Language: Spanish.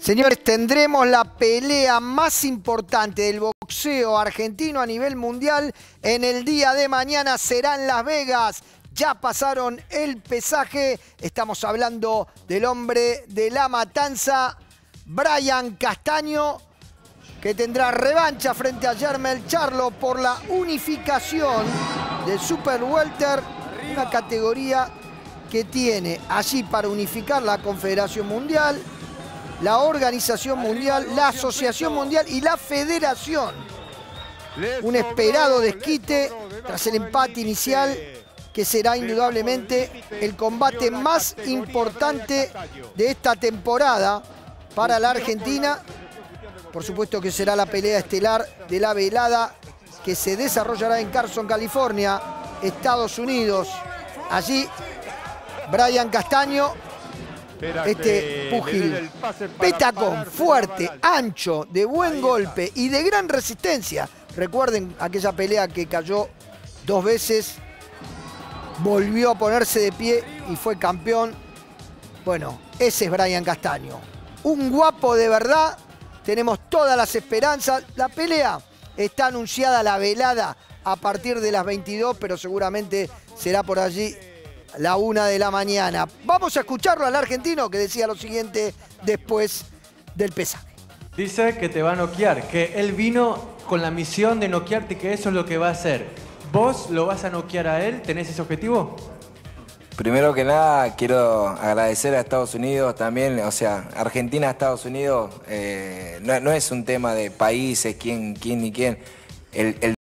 Señores, tendremos la pelea más importante del boxeo argentino a nivel mundial en el día de mañana. Será en Las Vegas. Ya pasaron el pesaje. Estamos hablando del hombre de la matanza, Brian Castaño, que tendrá revancha frente a Jermell Charlo por la unificación del Super Welter, una categoría que tiene allí para unificar la Confederación Mundial, la Organización Mundial, la Asociación Mundial y la Federación. Un esperado desquite tras el empate inicial, que será indudablemente el combate más importante de esta temporada para la Argentina. Por supuesto que será la pelea estelar de la velada, que se desarrollará en Carson, California, Estados Unidos. Allí, Brian Castaño, este púgil petacón, fuerte, ancho, de buen golpe y de gran resistencia. Recuerden aquella pelea que cayó 2 veces, volvió a ponerse de pie y fue campeón. Bueno, ese es Brian Castaño. Un guapo de verdad. Tenemos todas las esperanzas. La pelea está anunciada, la velada, a partir de las 22, pero seguramente será por allí la 1 de la mañana. Vamos a escucharlo al argentino, que decía lo siguiente después del pesaje. Dice que te va a noquear, que él vino con la misión de noquearte, que eso es lo que va a hacer. ¿Vos lo vas a noquear a él? ¿Tenés ese objetivo? Primero que nada, quiero agradecer a Estados Unidos también, o sea, Argentina, Estados Unidos, no es un tema de países, quién ni quién. El